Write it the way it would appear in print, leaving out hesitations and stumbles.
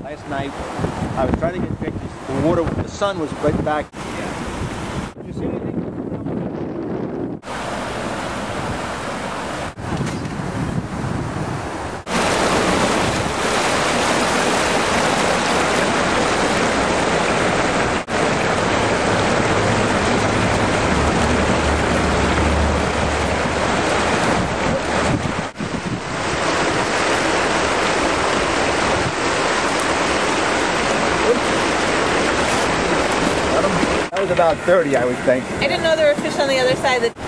Last night, I was trying to get pictures. The water, the sun was right back. Did you see anything? That was about 30, I would think. I didn't know there were fish on the other side of the